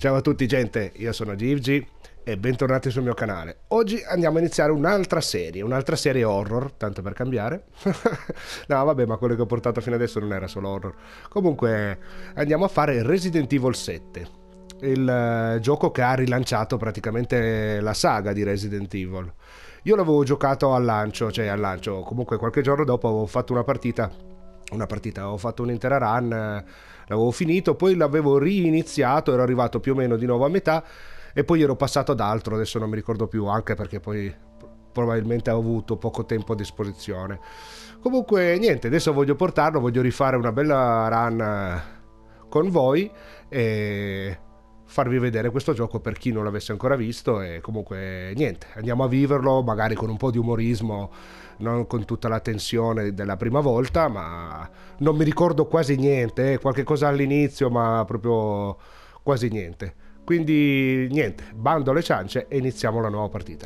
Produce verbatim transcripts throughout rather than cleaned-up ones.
Ciao a tutti gente, io sono Givgi e bentornati sul mio canale. Oggi andiamo a iniziare un'altra serie, un'altra serie horror, tanto per cambiare. No vabbè, ma quello che ho portato fino adesso non era solo horror. Comunque andiamo a fare Resident Evil sette, il eh, gioco che ha rilanciato praticamente la saga di Resident Evil. Io l'avevo giocato al lancio, cioè al lancio, comunque qualche giorno dopo avevo fatto una partita, una partita, avevo fatto un'intera run, eh, l'avevo finito, poi l'avevo riiniziato, ero arrivato più o meno di nuovo a metà e poi ero passato ad altro, adesso non mi ricordo più, anche perché poi probabilmente ho avuto poco tempo a disposizione. Comunque niente, adesso voglio portarlo, voglio rifare una bella run eh, con voi e farvi vedere questo gioco per chi non l'avesse ancora visto. E comunque niente, andiamo a viverlo magari con un po' di umorismo, non con tutta la tensione della prima volta, ma non mi ricordo quasi niente, eh, qualche cosa all'inizio ma proprio quasi niente, quindi niente, bando alle ciance e iniziamo la nuova partita.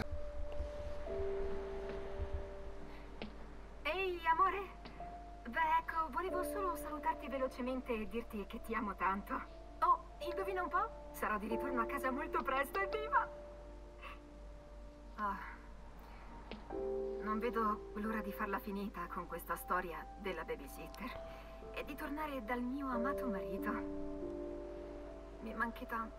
Ehi, amore. Beh, ecco, volevo solo salutarti velocemente e dirti che ti amo tanto. Oh, indovina un po'? Sarò di ritorno a casa molto presto, evviva! Ah, non vedo l'ora di farla finita con questa storia della babysitter e di tornare dal mio amato marito. Mi manchi tanto.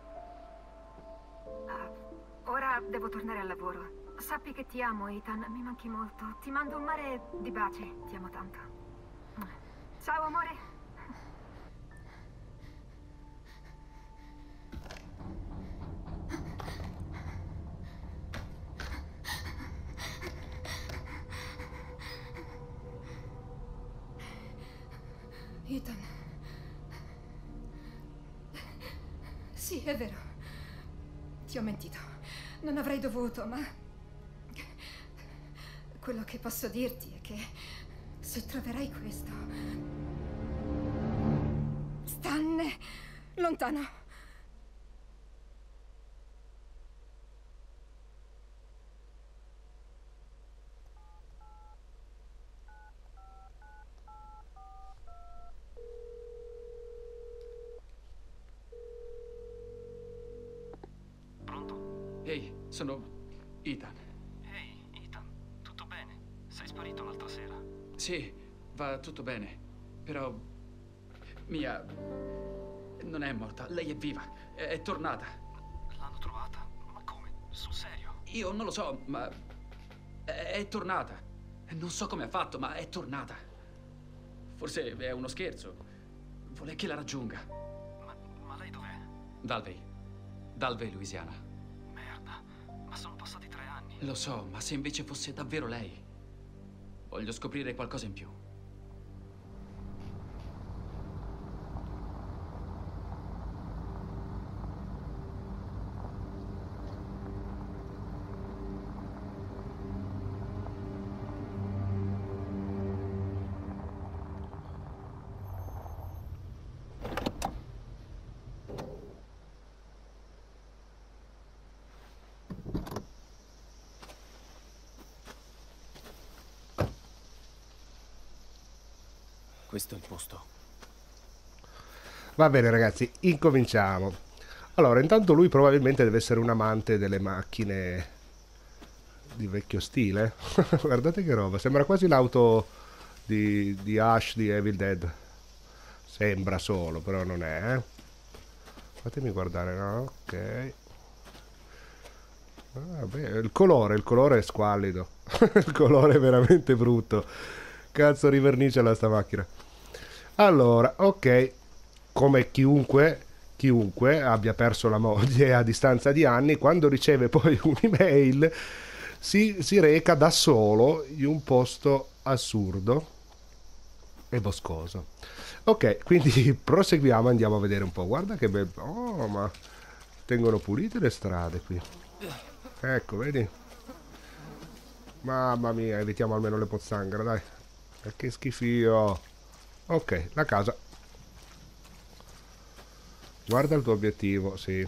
Ah, ora devo tornare al lavoro. Sappi che ti amo, Ethan, mi manchi molto. Ti mando un mare di baci, ti amo tanto. Ciao, amore. Ethan. Sì, è vero. Ti ho mentito. Non avrei dovuto, ma... quello che posso dirti è che se troverai questo... stanne lontano. Ehi, sono Ethan. Ehi, Ethan, tutto bene? Sei sparito l'altra sera. Sì, va tutto bene, però Mia non è morta, lei è viva, è, è tornata. L'hanno trovata? Ma come? Sul serio? Io non lo so, ma è, è tornata. Non so come ha fatto, ma è tornata. Forse è uno scherzo. Vuole che la raggiunga. Ma, ma lei dov'è? Dalvey. Dalvey, Louisiana. Merda, ma sono passati tre anni. Lo so, ma se invece fosse davvero lei? Voglio scoprire qualcosa in più. Questo è il posto. Va bene ragazzi, incominciamo. Allora, intanto lui probabilmente deve essere un amante delle macchine di vecchio stile. Guardate che roba, sembra quasi l'auto di, di Ash di Evil Dead. Sembra solo, però non è, eh. Fatemi guardare, no? Ok. Ah, beh, il colore, il colore è squallido. Il colore è veramente brutto. Cazzo riverniciala sta macchina. Allora, ok, come chiunque, chiunque abbia perso la moglie a distanza di anni, quando riceve poi un'email si, si reca da solo in un posto assurdo e boscoso. Ok, quindi proseguiamo, andiamo a vedere un po'. Guarda che bel... Oh, ma tengono pulite le strade qui. Ecco, vedi? Mamma mia, evitiamo almeno le pozzanghere, dai. E che schifio. Ok, la casa. Guarda il tuo obiettivo, sì.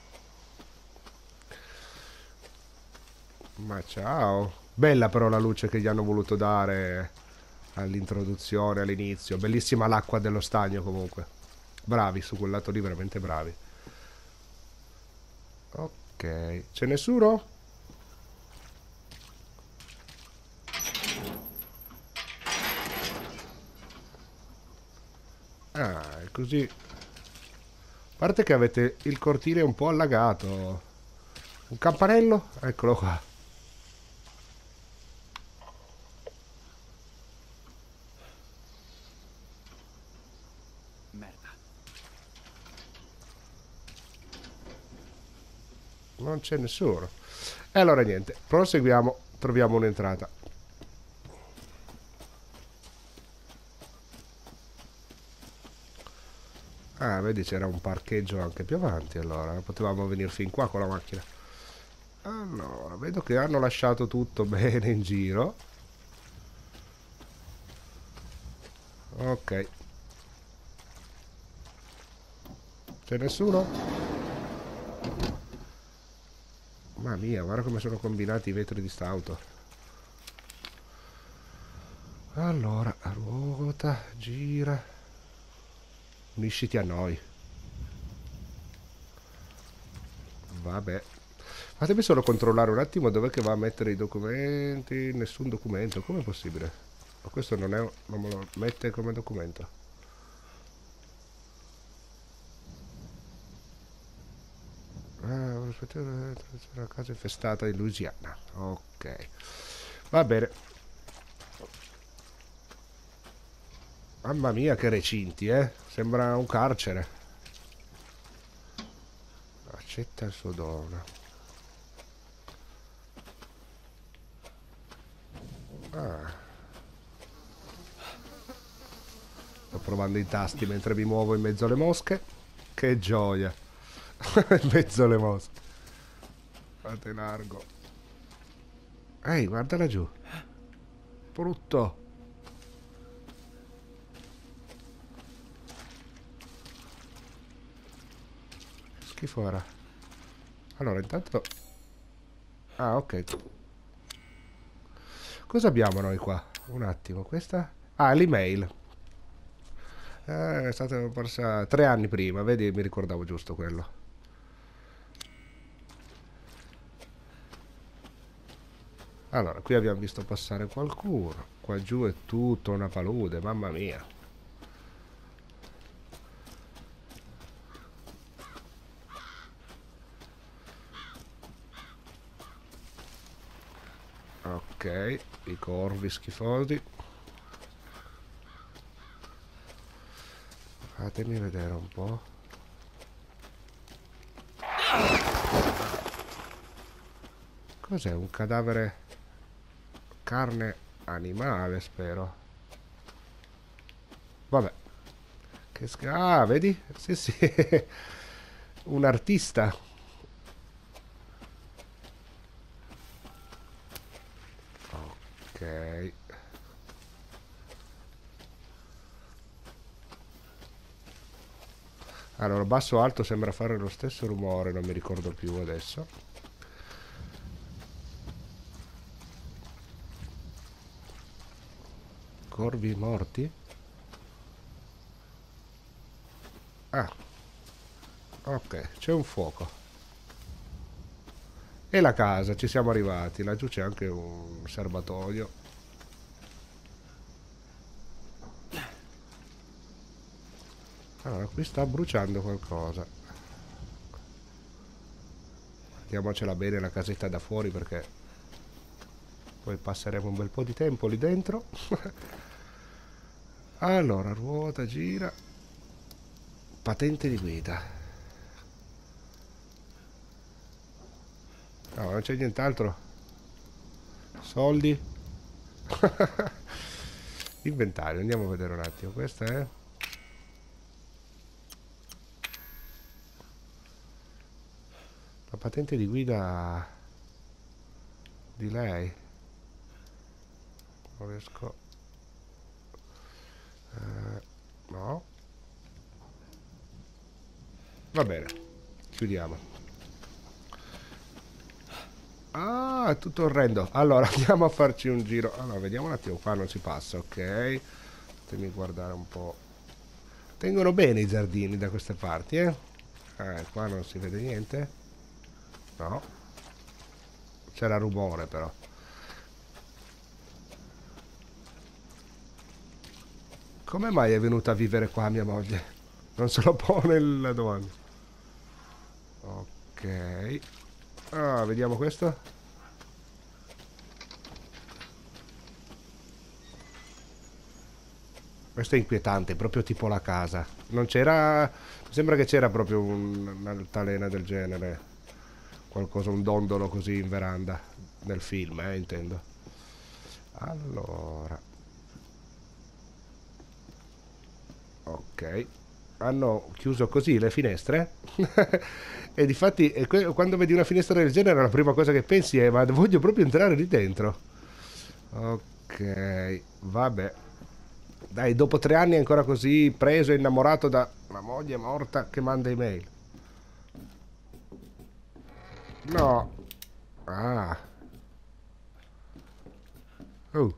Ma ciao. Bella però la luce che gli hanno voluto dare all'introduzione, all'inizio. Bellissima l'acqua dello stagno comunque. Bravi, su quel lato lì veramente bravi. Ok, c'è nessuno? Ah, è così. A parte che avete il cortile un po' allagato. Un campanello? Eccolo qua. Merda. Non c'è nessuno. E allora niente, proseguiamo, troviamo un'entrata. Ah, vedi c'era un parcheggio anche più avanti, allora potevamo venire fin qua con la macchina. Allora, vedo che hanno lasciato tutto bene in giro. Ok. C'è nessuno? Mamma mia, guarda come sono combinati i vetri di st'auto. Allora, ruota, gira. Unisciti a noi. Vabbè. Fatemi solo controllare un attimo dov'è che va a mettere i documenti. Nessun documento. Com'è possibile? Ma questo non è... non me lo mette come documento. Ah, una casa infestata in Louisiana. Ok. Va bene. Mamma mia che recinti, eh. Sembra un carcere. Accetta il suo dono. Ah. Sto provando i tasti mentre mi muovo in mezzo alle mosche. Che gioia. In mezzo alle mosche. Fate largo. Ehi, guarda laggiù. Brutto. Schifo era. Allora, intanto... Ah, ok. Cosa abbiamo noi qua? Un attimo, questa... Ah, l'email. Eh, è stata persa tre anni prima, vedi, mi ricordavo giusto quello. Allora, qui abbiamo visto passare qualcuno. Qua giù è tutto una palude, mamma mia. Ok, i corvi schifosi. Fatemi vedere un po'. Cos'è? Un cadavere? Carne animale, spero. Vabbè. Che sch- ah, vedi? Sì, sì. Un artista. Ok. Allora, basso o alto sembra fare lo stesso rumore, non mi ricordo più adesso. Corvi morti? Ah. Ok, c'è un fuoco. E la casa, ci siamo arrivati. Laggiù c'è anche un serbatoio. Allora, qui sta bruciando qualcosa. Mettiamocela bene la casetta da fuori perché poi passeremo un bel po' di tempo lì dentro. Allora, ruota, gira. Patente di guida. No, non c'è nient'altro. Soldi. Inventario, andiamo a vedere un attimo. Questa è... la patente di guida di lei. Non riesco... Eh, no. Va bene. Chiudiamo. Ah, è tutto orrendo. Allora, andiamo a farci un giro. Allora, vediamo un attimo. Qua non si passa, ok. Fatemi guardare un po'. Tengono bene i giardini da queste parti, eh. Eh, qua non si vede niente. No. C'era rumore però. Come mai è venuta a vivere qua mia moglie? Non se lo pone la domanda. Ok. Ah, vediamo questo. Questo è inquietante, è proprio tipo la casa. Non c'era... Mi sembra che c'era proprio un- un'altalena del genere. Qualcosa, un dondolo così in veranda. Nel film, eh, intendo. Allora... Ok. Hanno chiuso così le finestre. E difatti e que- quando vedi una finestra del genere la prima cosa che pensi è: ma voglio proprio entrare lì dentro. Ok, vabbè. Dai, dopo tre anni è ancora così preso e innamorato da una moglie morta che manda email. No. Ah. Oh.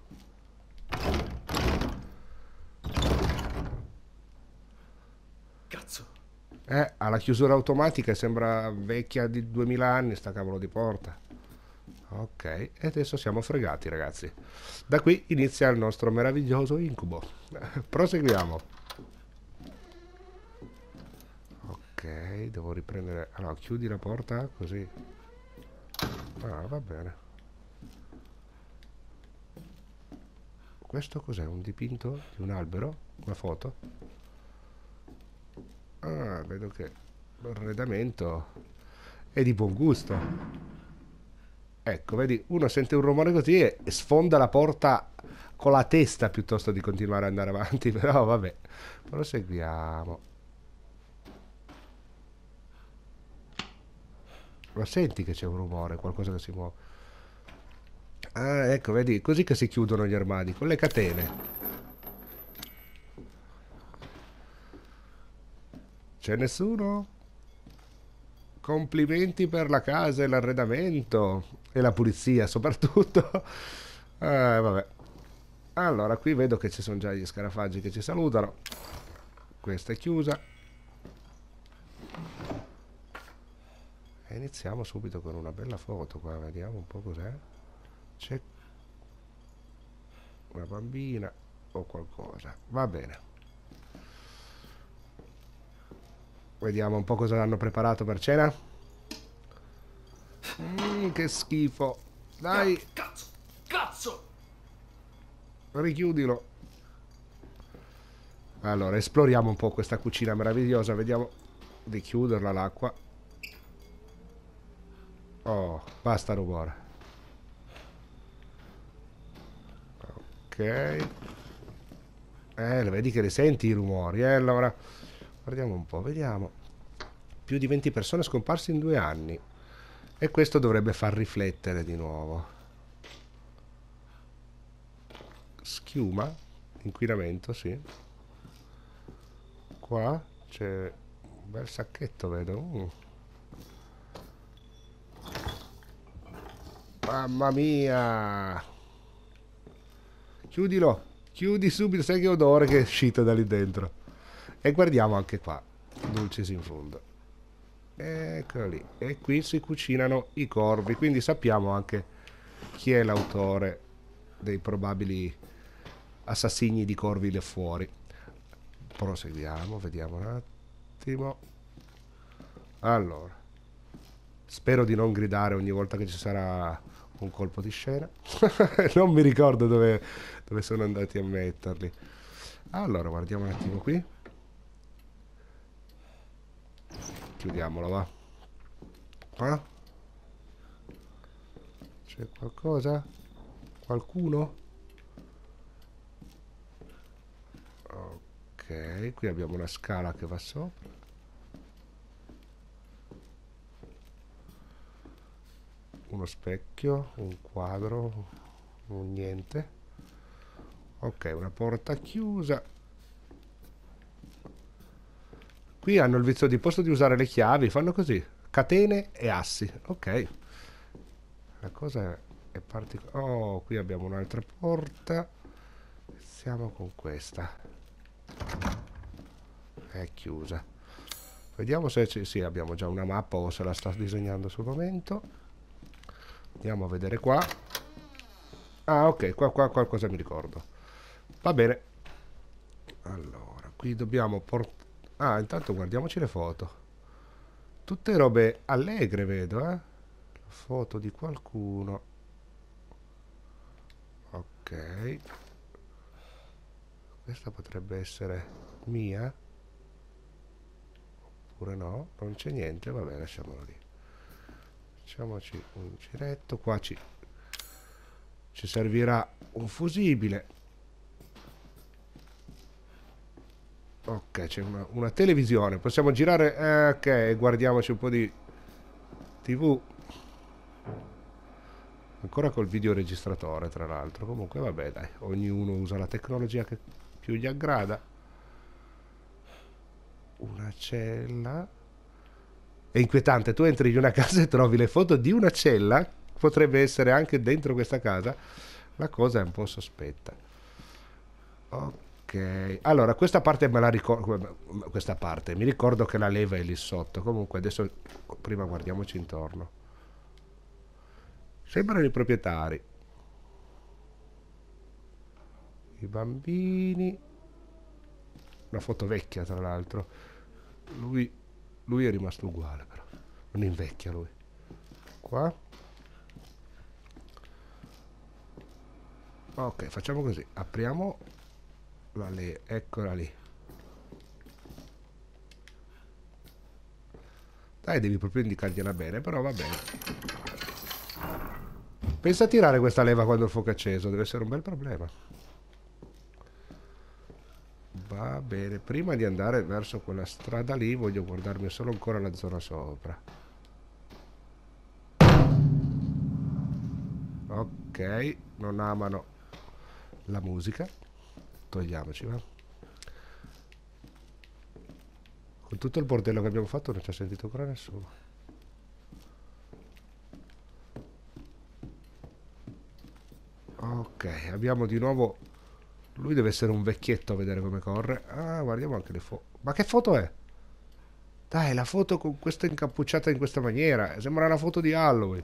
Cazzo. Eh, ha la chiusura automatica e sembra vecchia di duemila anni sta cavolo di porta. Ok, e adesso siamo fregati, ragazzi. Da qui inizia il nostro meraviglioso incubo. Proseguiamo. Ok, devo riprendere... Allora, chiudi la porta così. Ah, va bene. Questo cos'è? Un dipinto di un albero? Una foto? Ah, vedo che l'arredamento è di buon gusto. Ecco, vedi, uno sente un rumore così e, e sfonda la porta con la testa piuttosto di continuare ad andare avanti, però vabbè, proseguiamo. Lo senti che c'è un rumore, qualcosa che si muove? Ah, ecco, vedi, così che si chiudono gli armadi, con le catene. C'è nessuno? Complimenti per la casa e l'arredamento e la pulizia soprattutto. Eh, vabbè. Allora, qui vedo che ci sono già gli scarafaggi che ci salutano. Questa è chiusa. E iniziamo subito con una bella foto qua, vediamo un po' cos'è. C'è una bambina o qualcosa. Va bene. Vediamo un po' cosa hanno preparato per cena. Mm, che schifo. Dai, Cazzo. Cazzo. richiudilo. Allora, esploriamo un po' questa cucina meravigliosa. Vediamo di chiuderla l'acqua. Oh, basta rumore. Ok. Eh, vedi che le senti i rumori, eh? Allora, guardiamo un po', vediamo. Più di venti persone scomparse in due anni. E questo dovrebbe far riflettere di nuovo. Schiuma, inquinamento, sì. Qua c'è un bel sacchetto, vedo. Mm. Mamma mia! Chiudilo! Chiudi subito, sai che odore che è uscito da lì dentro. E guardiamo anche qua. Dulcis in fondo. Eccolo lì. E qui si cucinano i corvi, quindi sappiamo anche chi è l'autore dei probabili assassini di corvi là fuori. Proseguiamo, vediamo un attimo. Allora, spero di non gridare ogni volta che ci sarà un colpo di scena. Non mi ricordo dove, dove sono andati a metterli. Allora, guardiamo un attimo qui. Chiudiamolo, va. Ah? C'è qualcosa? Qualcuno? Ok, qui abbiamo una scala che va sopra. Uno specchio, un quadro, un niente. Ok, una porta chiusa. Qui hanno il vizio di posto di usare le chiavi, fanno così, catene e assi. Ok. La cosa è particolare. Oh, qui abbiamo un'altra porta. Iniziamo con questa. È chiusa. Vediamo se ci, sì, abbiamo già una mappa o se la sta disegnando sul momento. Andiamo a vedere qua. Ah, ok, qua, qua qualcosa mi ricordo. Va bene. Allora, qui dobbiamo portare... Ah, intanto guardiamoci le foto. Tutte robe allegre, vedo, eh. La foto di qualcuno. Ok. Questa potrebbe essere mia. Oppure no, non c'è niente, vabbè, lasciamolo lì. Facciamoci un giretto. Qua ci, ci servirà un fusibile. Ok, c'è una, una televisione. Possiamo girare. Eh, ok, guardiamoci un po' di tivù. Ancora col videoregistratore, tra l'altro. Comunque, vabbè, dai. Ognuno usa la tecnologia che più gli aggrada. Una cella. È inquietante. Tu entri in una casa e trovi le foto di una cella. Potrebbe essere anche dentro questa casa. La cosa è un po' sospetta. Ok. Ok, allora questa parte me la ricordo, questa parte, mi ricordo che la leva è lì sotto, comunque adesso prima guardiamoci intorno. Sembrano i proprietari. I bambini. Una foto vecchia tra l'altro. Lui, lui è rimasto uguale però, non invecchia lui. Qua. Ok, facciamo così, apriamo... Lì, eccola lì. Dai, devi proprio indicargliela bene, però va bene. Pensa a tirare questa leva quando il fuoco è acceso, deve essere un bel problema. Va bene, prima di andare verso quella strada lì voglio guardarmi solo ancora la zona sopra. Ok, non amano la musica. Togliamoci, va. Con tutto il bordello che abbiamo fatto non ci ha sentito ancora nessuno. Ok, abbiamo di nuovo... Lui deve essere un vecchietto a vedere come corre. Ah, guardiamo anche le foto. Ma che foto è? Dai, la foto con questa incappucciata in questa maniera. Sembra una foto di Halloween.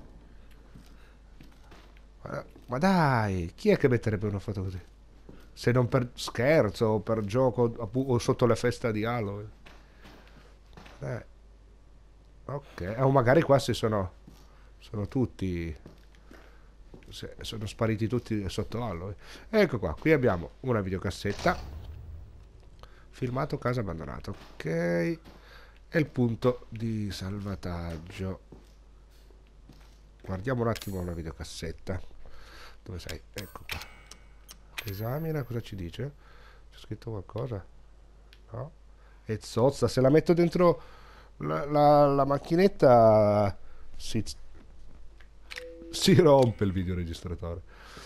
Ma, ma dai, chi è che metterebbe una foto così? Se non per scherzo o per gioco o sotto la festa di Halloween. Eh. Ok, o magari qua si sono sono tutti se, sono spariti tutti sotto Halloween. Ecco qua, qui abbiamo una videocassetta. Filmato casa abbandonata. Ok. E il punto di salvataggio. Guardiamo un attimo una videocassetta. Dove sei? Ecco qua. Esamina, cosa ci dice? C'è scritto qualcosa? No? E zozza, se la metto dentro la, la, la macchinetta si, si rompe il videoregistratore.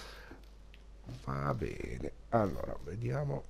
Va bene, allora vediamo.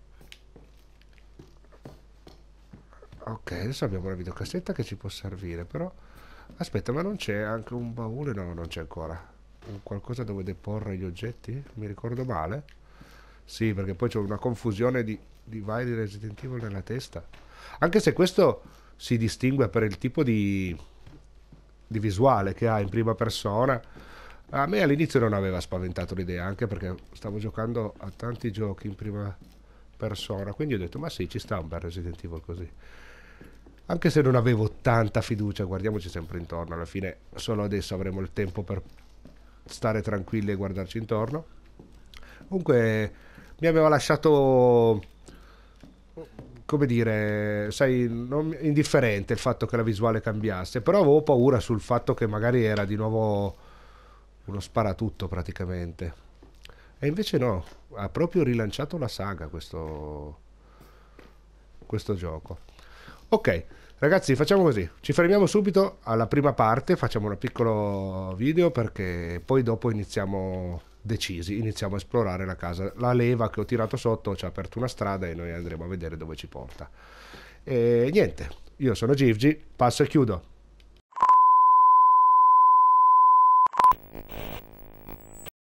Ok, adesso abbiamo una videocassetta che ci può servire, però aspetta, ma non c'è anche un baule? No, non c'è ancora. Un qualcosa dove deporre gli oggetti? Mi ricordo male? Sì, perché poi c'è una confusione di, di vari Resident Evil nella testa. Anche se questo si distingue per il tipo di, di visuale che ha in prima persona. A me all'inizio non aveva spaventato l'idea, anche perché stavo giocando a tanti giochi in prima persona. Quindi ho detto, ma sì, ci sta un bel Resident Evil così. Anche se non avevo tanta fiducia, guardiamoci sempre intorno. Alla fine solo adesso avremo il tempo per stare tranquilli e guardarci intorno. Comunque... mi aveva lasciato, come dire, sai, non, indifferente il fatto che la visuale cambiasse, però avevo paura sul fatto che magari era di nuovo uno sparatutto praticamente. E invece no, ha proprio rilanciato la saga questo, questo gioco. Ok, ragazzi, facciamo così, ci fermiamo subito alla prima parte, facciamo un piccolo video perché poi dopo iniziamo... decisi, iniziamo a esplorare la casa. La leva che ho tirato sotto ci ha aperto una strada e noi andremo a vedere dove ci porta. E niente, io sono Givgi, passo e chiudo.